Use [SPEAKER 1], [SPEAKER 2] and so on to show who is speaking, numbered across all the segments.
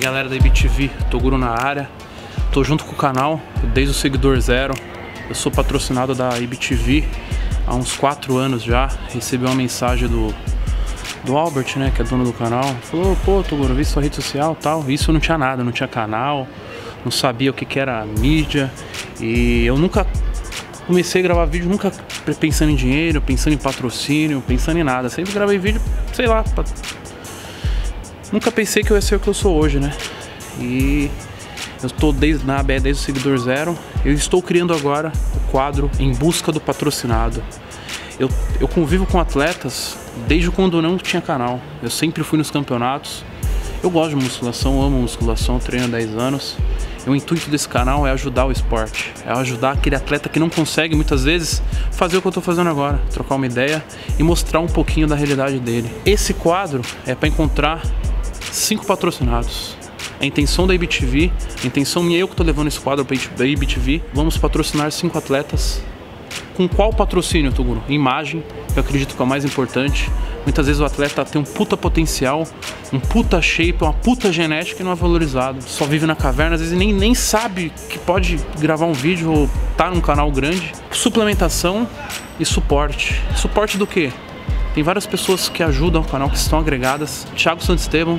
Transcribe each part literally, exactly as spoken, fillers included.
[SPEAKER 1] galera da I B T V, Toguro na área. Tô junto com o canal desde o seguidor zero. Eu sou patrocinado da I B T V há uns quatro anos já. Recebi uma mensagem do, do Albert, né, que é dono do canal. Falou, pô, Toguro, vi sua rede social e tal. Isso não tinha nada, não tinha canal, não sabia o que, que era mídia. E eu nunca comecei a gravar vídeo, nunca pensando em dinheiro, pensando em patrocínio, pensando em nada. Sempre gravei vídeo, sei lá, pra... nunca pensei que eu ia ser o que eu sou hoje, né? E eu estou desde, na A B desde o seguidor zero. Eu estou criando agora o quadro Em Busca do Patrocinado. Eu, eu convivo com atletas desde quando não tinha canal. Eu sempre fui nos campeonatos. Eu gosto de musculação, amo musculação, treino há dez anos. E o intuito desse canal é ajudar o esporte. É ajudar aquele atleta que não consegue, muitas vezes, fazer o que eu estou fazendo agora. Trocar uma ideia e mostrar um pouquinho da realidade dele. Esse quadro é para encontrar cinco patrocinados. A intenção da I B T V, a intenção minha, eu que estou levando esse quadro para a I B T V, vamos patrocinar cinco atletas. Com qual patrocínio, Toguro? Imagem, que eu acredito que é o mais importante. Muitas vezes o atleta tem um puta potencial, um puta shape, uma puta genética e não é valorizado. Só vive na caverna, às vezes nem, nem sabe que pode gravar um vídeo ou tá num canal grande. Suplementação e suporte. Suporte do quê? Tem várias pessoas que ajudam o canal, que estão agregadas. Thiago Santisteban,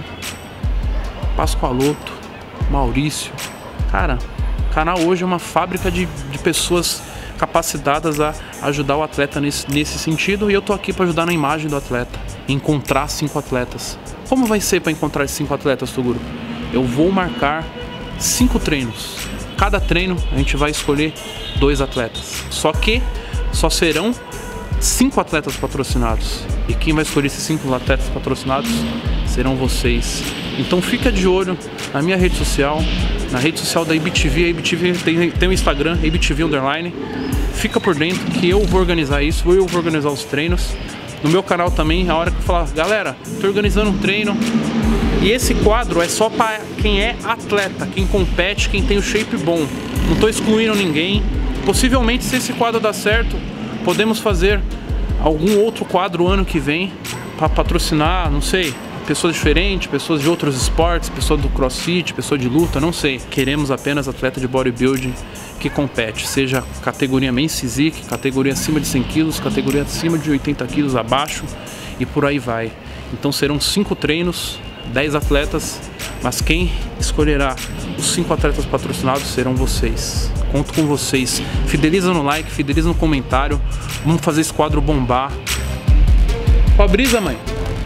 [SPEAKER 1] Pascoaloto, Maurício. Cara, o canal hoje é uma fábrica de, de pessoas capacitadas a ajudar o atleta nesse, nesse sentido. E eu tô aqui para ajudar na imagem do atleta. Encontrar cinco atletas. Como vai ser para encontrar esses cinco atletas, Toguro? Eu vou marcar cinco treinos. Cada treino a gente vai escolher dois atletas. Só que só serão cinco atletas patrocinados. E quem vai escolher esses cinco atletas patrocinados serão vocês. Então fica de olho na minha rede social, na rede social da I B T V. A I B T V tem, tem o Instagram, I B T V Underline. Fica por dentro que eu vou organizar isso, eu vou organizar os treinos. No meu canal também, a hora que eu falar, galera, tô organizando um treino. E esse quadro é só para quem é atleta, quem compete, quem tem o shape bom. Não tô excluindo ninguém. Possivelmente, se esse quadro dar certo, podemos fazer algum outro quadro ano que vem para patrocinar, não sei, pessoas diferentes, pessoas de outros esportes, pessoa do crossfit, pessoa de luta, não sei. Queremos apenas atleta de bodybuilding que compete, seja categoria Men's Physique, categoria acima de cem quilos, categoria acima de oitenta quilos, abaixo e por aí vai. Então serão cinco treinos, dez atletas, mas quem escolherá os cinco atletas patrocinados serão vocês. Conto com vocês. Fideliza no like, fideliza no comentário. Vamos fazer esse quadro bombar. Ó a brisa, mãe.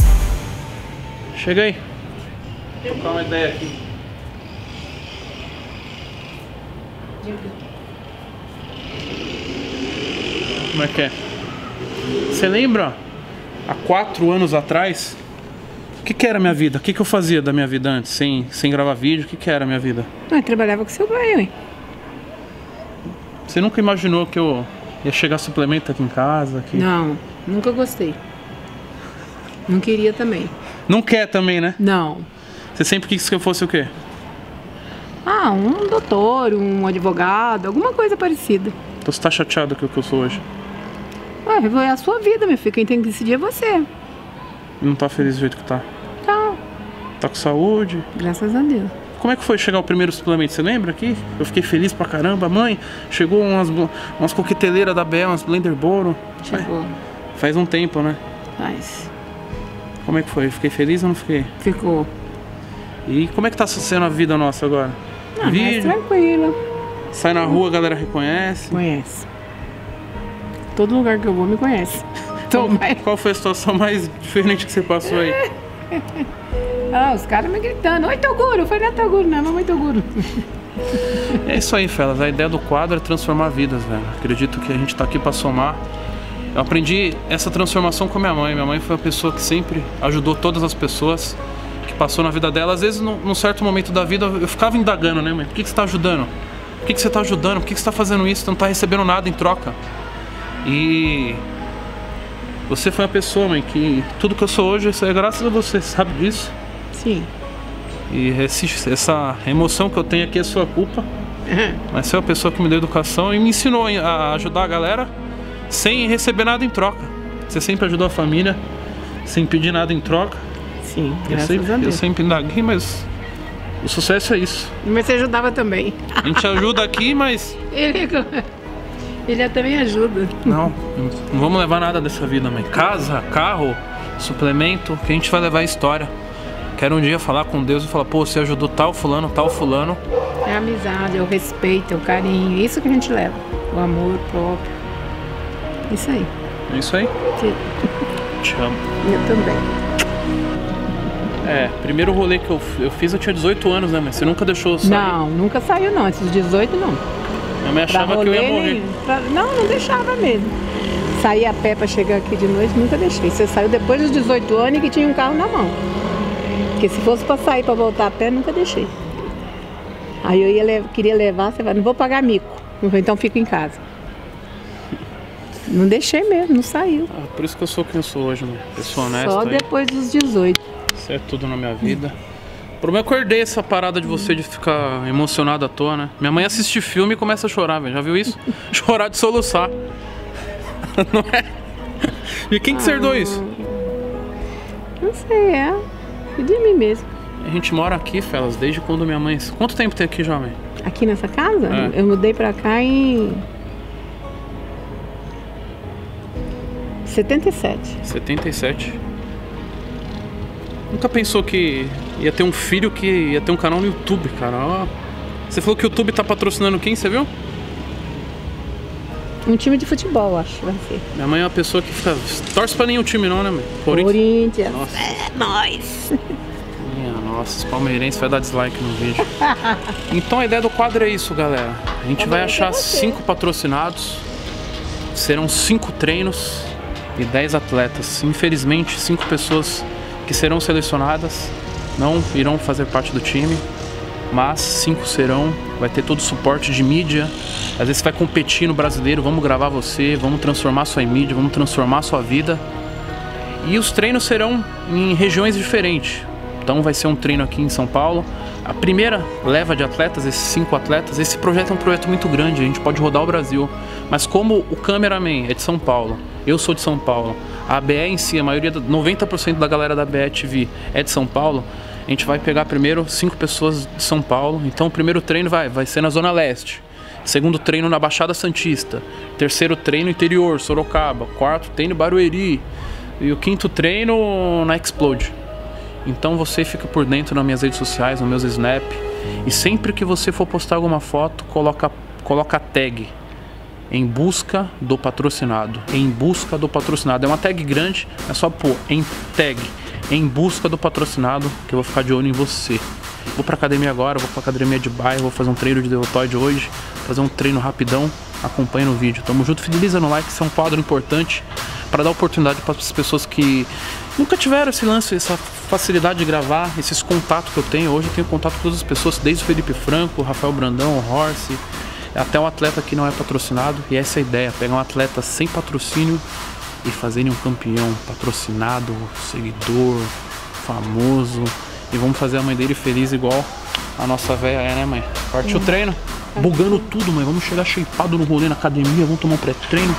[SPEAKER 1] Chega aí. Vou trocar uma ideia aqui. Como é que é? Você lembra? Há quatro anos atrás, o que, que era a minha vida? O que, que eu fazia da minha vida antes, sem, sem gravar vídeo? O que, que era a minha vida?
[SPEAKER 2] Eu trabalhava com seu pai, ué.
[SPEAKER 1] Você nunca imaginou que eu ia chegar suplemento aqui em casa? Aqui?
[SPEAKER 2] Não, nunca gostei. Não queria também.
[SPEAKER 1] Não quer também, né?
[SPEAKER 2] Não.
[SPEAKER 1] Você sempre quis que eu fosse o quê?
[SPEAKER 2] Ah, um doutor, um advogado, alguma coisa parecida.
[SPEAKER 1] Então você tá chateado com o que eu sou hoje?
[SPEAKER 2] Ué, é a sua vida, meu filho. Quem tem que decidir é você.
[SPEAKER 1] E não tá feliz do jeito que tá?
[SPEAKER 2] Tá.
[SPEAKER 1] Tá com saúde?
[SPEAKER 2] Graças a Deus.
[SPEAKER 1] Como é que foi chegar o primeiro suplemento? Você lembra aqui? Eu fiquei feliz pra caramba. Mãe, chegou umas, umas coqueteleiras da Bel, umas Blender Boro.
[SPEAKER 2] Chegou.
[SPEAKER 1] Faz um tempo, né?
[SPEAKER 2] Faz.
[SPEAKER 1] Como é que foi? Fiquei feliz ou não fiquei?
[SPEAKER 2] Ficou.
[SPEAKER 1] E como é que tá sendo a vida nossa agora?
[SPEAKER 2] Ah,
[SPEAKER 1] Vídeo?
[SPEAKER 2] tranquilo.
[SPEAKER 1] Sai na rua, a galera reconhece?
[SPEAKER 2] Conhece. Todo lugar que eu vou me conhece.
[SPEAKER 1] Qual, qual foi a situação mais diferente que você passou aí?
[SPEAKER 2] Ah, os caras me gritando, oi Toguro, eu falei, não é Toguro, não, mamãe Toguro.
[SPEAKER 1] É isso aí, fellas, a ideia do quadro é transformar vidas, velho. Acredito que a gente tá aqui pra somar. Eu aprendi essa transformação com minha mãe. Minha mãe foi uma pessoa que sempre ajudou todas as pessoas que passou na vida dela. Às vezes, num, num certo momento da vida, eu ficava indagando, né, mãe? Por que, que você tá ajudando? Por que, que você tá ajudando? Por que, que você tá fazendo isso? Você não tá recebendo nada em troca. E você foi uma pessoa, mãe, que tudo que eu sou hoje, isso é graças a você, sabe disso?
[SPEAKER 2] Sim.
[SPEAKER 1] E esse, essa emoção que eu tenho aqui é sua culpa. Mas você é uma pessoa que me deu educação e me ensinou a ajudar a galera sem receber nada em troca. Você sempre ajudou a família sem pedir nada em troca.
[SPEAKER 2] Sim,
[SPEAKER 1] eu
[SPEAKER 2] graças
[SPEAKER 1] sempre,
[SPEAKER 2] a Deus.
[SPEAKER 1] Eu sempre indaguei, mas O sucesso é isso.
[SPEAKER 2] Mas você ajudava também.
[SPEAKER 1] A gente ajuda aqui, mas...
[SPEAKER 2] Ele, ele também ajuda.
[SPEAKER 1] Não, não vamos levar nada dessa vida, mãe. Casa, carro, suplemento, que a gente vai levar a história. Quero um dia falar com Deus e falar, pô, você ajudou tal fulano, tal fulano.
[SPEAKER 2] É a amizade, é o respeito, é o carinho. Isso que a gente leva. O amor próprio. Isso aí.
[SPEAKER 1] É isso aí?
[SPEAKER 2] Sim.
[SPEAKER 1] Te amo.
[SPEAKER 2] Eu também.
[SPEAKER 1] É, primeiro rolê que eu, eu fiz eu tinha dezoito anos, né, mãe? Você nunca deixou eu sair?
[SPEAKER 2] Não, nunca saiu não. Esses dezoito não.
[SPEAKER 1] Minha mãe achava
[SPEAKER 2] pra
[SPEAKER 1] que eu ia
[SPEAKER 2] rolê,
[SPEAKER 1] morrer.
[SPEAKER 2] nem- pra- Não, não deixava mesmo. Sair a pé pra chegar aqui de noite, nunca deixei. Você saiu depois dos dezoito anos e que tinha um carro na mão. Porque se fosse pra sair pra voltar a pé, nunca deixei. Aí eu ia le- queria levar, você vai, não vou pagar mico. Eu falei, então fico em casa. Não deixei mesmo, não saiu.
[SPEAKER 1] Ah, por isso que eu sou quem eu sou hoje, mãe. Eu sou honesto
[SPEAKER 2] Só
[SPEAKER 1] aí.
[SPEAKER 2] depois dos dezoito.
[SPEAKER 1] Isso é tudo na minha vida. O problema é que eu herdei essa parada de você de ficar emocionado à toa, né? Minha mãe assiste filme e começa a chorar, velho. Já viu isso? Chorar de soluçar. Não é? E quem que você herdou isso?
[SPEAKER 2] Não sei, é de mim mesmo.
[SPEAKER 1] A gente mora aqui, Felas, desde quando minha mãe... Quanto tempo tem aqui, jovem?
[SPEAKER 2] Aqui nessa casa,
[SPEAKER 1] É.
[SPEAKER 2] eu mudei pra cá em setenta e sete.
[SPEAKER 1] setenta e sete. Nunca pensou que ia ter um filho que ia ter um canal no YouTube, cara? Ó. Você falou que o YouTube tá patrocinando quem, você viu?
[SPEAKER 2] Um time de futebol, acho, vai ser.
[SPEAKER 1] Minha mãe é uma pessoa que fica... Torce pra nenhum time não, né, mãe? Corinthians.
[SPEAKER 2] Corinthians.
[SPEAKER 1] Nossa.
[SPEAKER 2] É, nós.
[SPEAKER 1] Minha nossa, os palmeirenses vai dar dislike no vídeo. Então a ideia do quadro é isso, galera. A gente vai achar cinco patrocinados. Serão cinco treinos e dez atletas. Infelizmente, cinco pessoas que serão selecionadas não irão fazer parte do time, mas cinco serão. Vai ter todo o suporte de mídia. Às vezes você vai competir no brasileiro, vamos gravar você, vamos transformar sua mídia, vamos transformar sua vida. E os treinos serão em regiões diferentes. Então vai ser um treino aqui em São Paulo. A primeira leva de atletas, esses cinco atletas, esse projeto é um projeto muito grande, a gente pode rodar o Brasil. Mas como o cameraman é de São Paulo, eu sou de São Paulo, a B E em si, a maioria, noventa por cento da galera da B E T V é de São Paulo, a gente vai pegar primeiro cinco pessoas de São Paulo. Então o primeiro treino vai, vai ser na Zona Leste. Segundo treino na Baixada Santista. Terceiro treino interior, Sorocaba. Quarto treino Barueri. E o quinto treino na Explode. Então você fica por dentro nas minhas redes sociais, nos meus snap. E sempre que você for postar alguma foto, coloca, coloca a tag em busca do patrocinado. Em busca do patrocinado. É uma tag grande, é só pôr em tag. Em busca do patrocinado, que eu vou ficar de olho em você. Vou pra academia agora, vou pra academia de bairro, vou fazer um treino de deltoide hoje. Fazer um treino rapidão, acompanha no vídeo. Tamo junto, fideliza no like, isso é um quadro importante para dar oportunidade para as pessoas que nunca tiveram esse lance, essa facilidade de gravar, esses contatos que eu tenho. Hoje eu tenho contato com todas as pessoas, desde o Felipe Franco, o Rafael Brandão, o Horse, até um atleta que não é patrocinado. E essa é a ideia, pegar um atleta sem patrocínio e fazerem um campeão patrocinado, seguidor, famoso. E vamos fazer a mãe dele feliz igual a nossa véia é, né, mãe? Partiu o treino? Bugando tudo, mãe. Vamos chegar shapeado no rolê na academia, vamos tomar um pré-treino.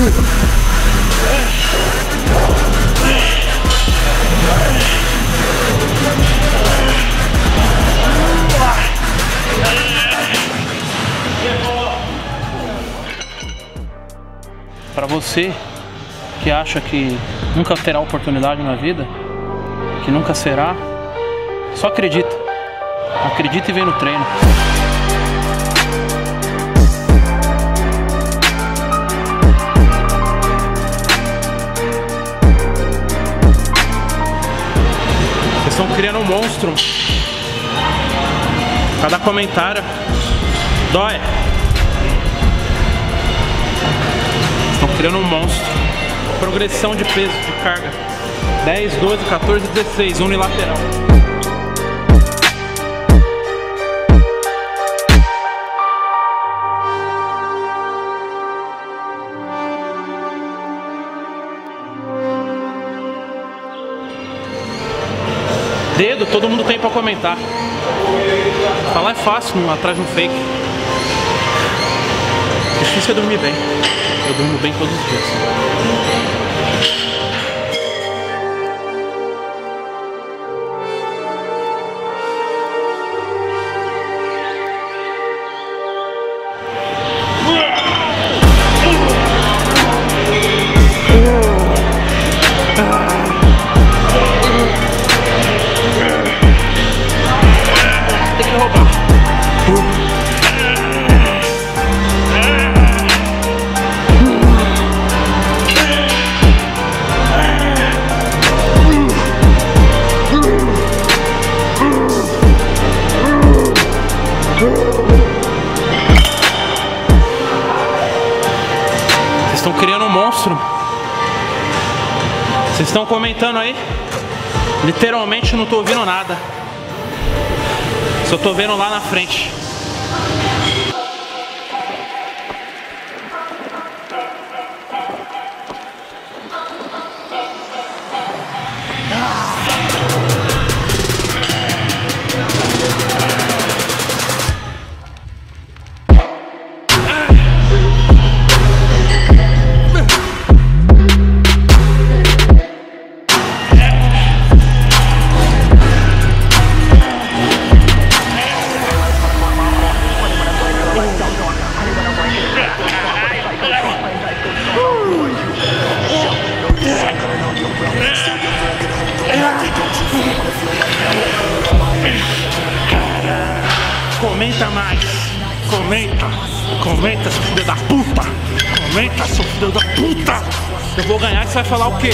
[SPEAKER 1] Para você que acha que nunca terá oportunidade na vida, que nunca será, só acredita. Acredita e vem no treino. Vocês estão criando um monstro. Cada comentário dói. Estão criando um monstro. Progressão de peso, de carga. dez, doze, quatorze, dezesseis, unilateral. Dedo, todo mundo tem pra comentar. Falar é fácil, atrás de um fake. Difícil é dormir bem. Eu durmo bem todos os dias. Tem que roubar. Vocês estão criando um monstro. Vocês estão comentando aí? Literalmente não tô ouvindo nada. Só tô vendo lá na frente. Comenta mais, comenta, comenta, seu filho da puta, comenta, seu filho da puta. Eu vou ganhar e você vai falar o quê?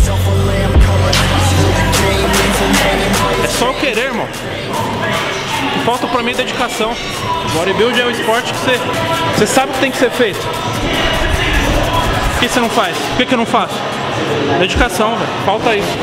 [SPEAKER 1] É só eu querer, irmão. O que falta pra mim é dedicação. Bodybuilding é o esporte que você, você sabe que tem que ser feito. Por que você não faz? Por que que eu não faço? Dedicação, velho. Falta isso.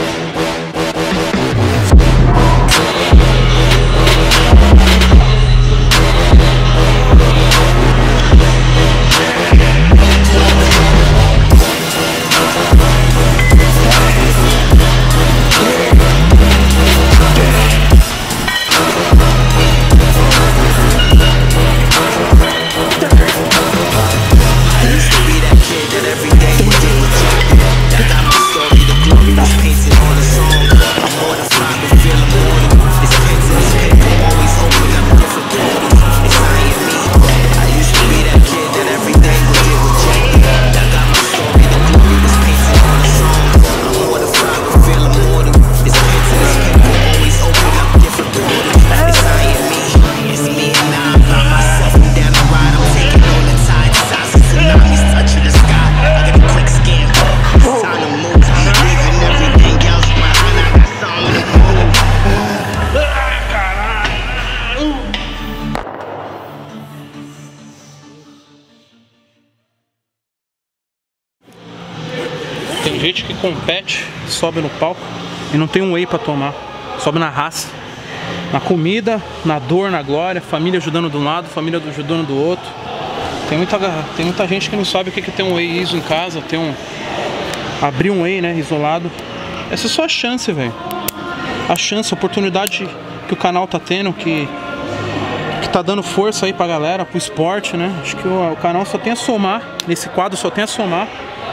[SPEAKER 1] Tem gente que compete, sobe no palco e não tem um whey pra tomar. Sobe na raça, na comida, na dor, na glória, família ajudando de um lado, família ajudando do outro. Tem muita, tem muita gente que não sabe o que é ter um whey iso em casa, ter um... abrir um whey, né, isolado. Essa é só a chance, velho. A chance, a oportunidade que o canal tá tendo, que, que tá dando força aí pra galera, pro esporte, né. Acho que o, o canal só tem a somar, nesse quadro só tem a somar.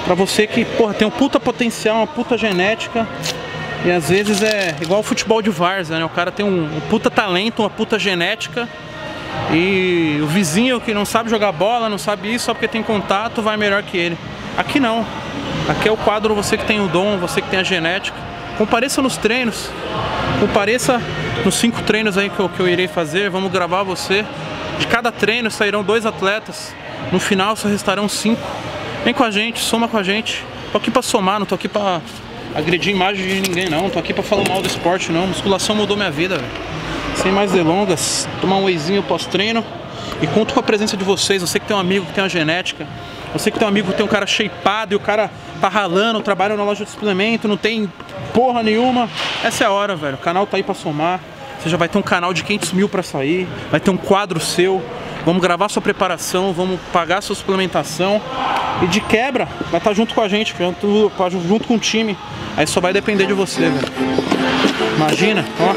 [SPEAKER 1] Pra você que, porra, tem um puta potencial, uma puta genética. E às vezes é igual o futebol de várzea, né? O cara tem um, um puta talento, uma puta genética. E o vizinho que não sabe jogar bola, não sabe isso, só porque tem contato, vai melhor que ele. Aqui não. Aqui é o quadro, você que tem o dom, você que tem a genética. Compareça nos treinos. Compareça nos cinco treinos aí que eu, que eu irei fazer. Vamos gravar você. De cada treino sairão dois atletas. No final só restarão cinco. Vem com a gente, soma com a gente. Tô aqui pra somar, não tô aqui pra agredir a imagem de ninguém não. Tô aqui pra falar mal do esporte não. Musculação mudou minha vida, velho. Sem mais delongas, tomar um wheyzinho pós-treino. E conto com a presença de vocês. Você que tem um amigo que tem uma genética. Você que tem um amigo que tem um cara shapeado e o cara tá ralando, trabalha na loja de suplemento, não tem porra nenhuma. Essa é a hora, velho. O canal tá aí pra somar. Você já vai ter um canal de quinhentos mil pra sair. Vai ter um quadro seu. Vamos gravar sua preparação, vamos pagar sua suplementação. E de quebra, vai estar junto com a gente, junto, junto com o time. Aí só vai depender de você, velho. Imagina, ó.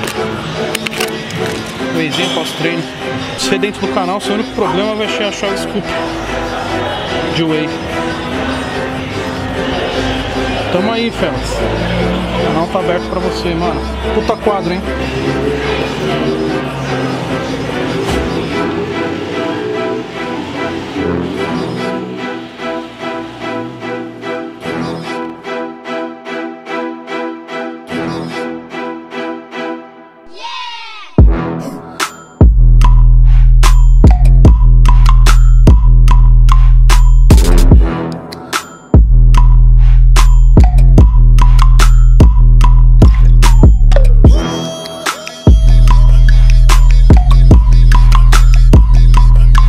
[SPEAKER 1] Wheyzinho pós-treino. Você dentro do canal, seu único problema vai ser achar o scoop de whey. Tamo aí, fellas. O canal tá aberto pra você, mano. Puta quadro, hein?